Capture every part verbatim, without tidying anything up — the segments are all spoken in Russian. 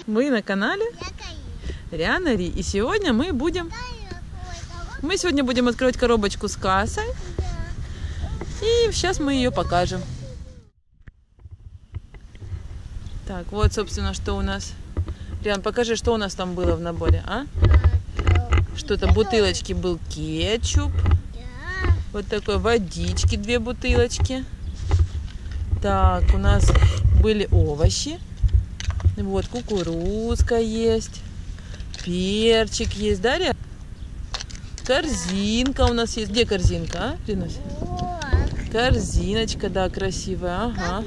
Вы на канале Риана Ри. И сегодня мы будем... Мы сегодня будем открывать коробочку с кассой. И сейчас мы ее покажем. Так, вот, собственно, что у нас... Риан, покажи, что у нас там было в наборе, а? Что-то, бутылочки был кетчуп. Вот такой водички, две бутылочки. Так, у нас были овощи. Вот, кукурузка есть. Перчик есть, да, Риан? Корзинка у нас есть. Где корзинка, а, Ринусь? Корзиночка, да, красивая, ага.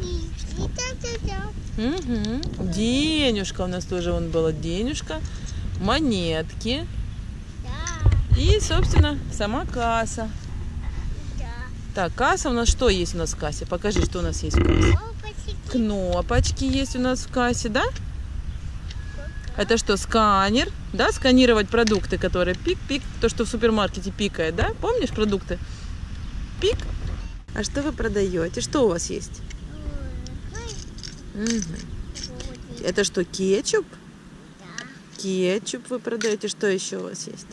Угу. Денежка у нас тоже вон была, денежка. Монетки. И, собственно, сама касса. Так, касса у нас что есть у нас в кассе? Покажи, что у нас есть в кассе. Кнопочки есть у нас в кассе, да? Это что, сканер? Да, сканировать продукты, которые пик-пик, то, что в супермаркете пикает, да? Помнишь продукты? Пик. А что вы продаете? Что у вас есть? Угу. Это что, кетчуп? Да. Кетчуп вы продаете. Что еще у вас есть?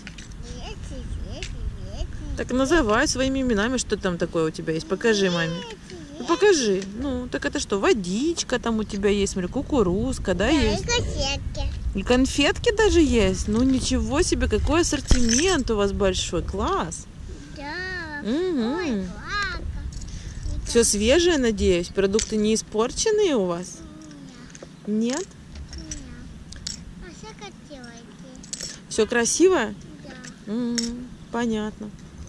Так называй своими именами, что там такое у тебя есть. Покажи маме. Ну, покажи. Ну, так это что, водичка там у тебя есть, смотри, кукурузка, да, да есть? И конфетки. И конфетки даже есть? Ну, ничего себе, какой ассортимент у вас большой. Класс. Да. Угу. Ой, все свежее, надеюсь? Продукты не испорченные у вас? Нет. Нет? А все красивое. Все красивое? Да. Угу. Понятно.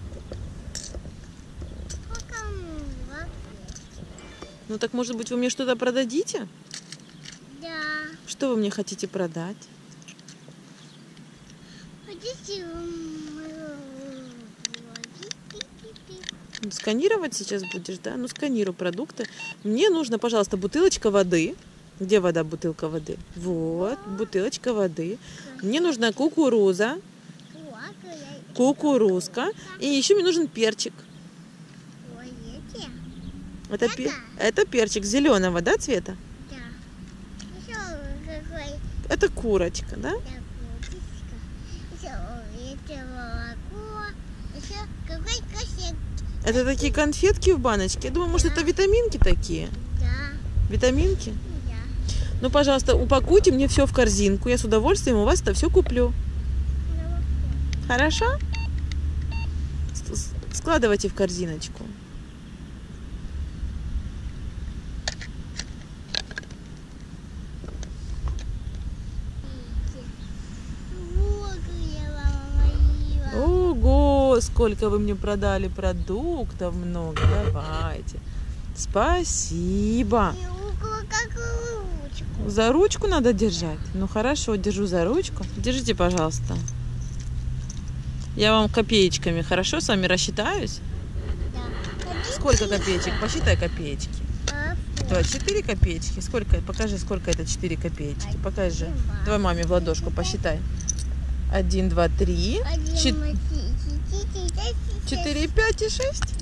Ну так, может быть, вы мне что-то продадите? Да. Что вы мне хотите продать? Хотите... Сканировать сейчас будешь, да? Ну, сканируй продукты. Мне нужно, пожалуйста, бутылочка воды. Где вода, бутылка воды? Вот, бутылочка воды. Мне нужна кукуруза. Кукурузка. И еще мне нужен перчик. Это, это? Пер... это перчик зеленого, да, цвета? Да. Еще какой? Это курочка, да? Да, курочка. Еще это молоко. Еще какой конфетки. Это такие конфетки в баночке? Я думаю, да. Может, это витаминки такие? Да. Витаминки? Да. Ну, пожалуйста, упакуйте мне все в корзинку. Я с удовольствием у вас это все куплю. Да. Хорошо? Складывайте в корзиночку. Ого, сколько вы мне продали продуктов, много. Давайте. Спасибо. За ручку надо держать? Ну хорошо, держу за ручку. Держите, пожалуйста. Я вам копеечками, хорошо, с вами рассчитаюсь? Да. Сколько копеечек? Посчитай копеечки. Давай, четыре копеечки. Сколько? Покажи, сколько это четыре копеечки. Покажи. Давай маме в ладошку посчитай. Один, два, три. Четыре, пять и шесть.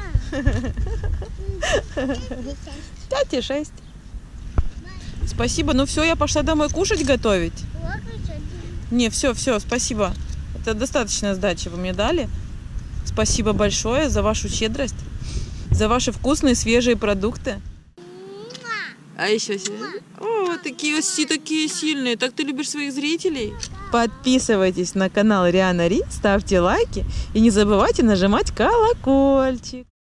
Пять и шесть. Спасибо. Ну все, я пошла домой кушать готовить. Не, все, все, спасибо. Это достаточно сдачи вы мне дали. Спасибо большое за вашу щедрость, за ваши вкусные свежие продукты. А еще о, такие все такие сильные. Так ты любишь своих зрителей? Подписывайтесь на канал Риана Ри, ставьте лайки и не забывайте нажимать колокольчик.